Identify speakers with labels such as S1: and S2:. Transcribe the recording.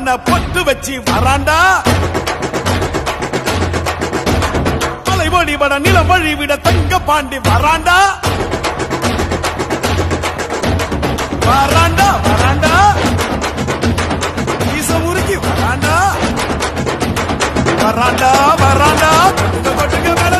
S1: வண்ண பொட்டு வச்சு வராண்டா மலைவழி வட நிலம் வழி விட தங்க பாண்டி வராண்டா வராண்டா வராண்டா முருகி வராண்டா வராண்டா வராண்டா கொட்டுங்க மேல